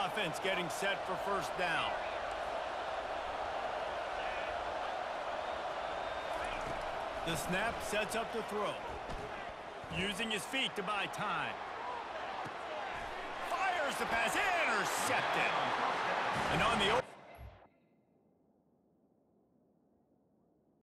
Offense getting set for first down. The snap sets up the throw. Using his feet to buy time. Fires the pass, intercepted. And on the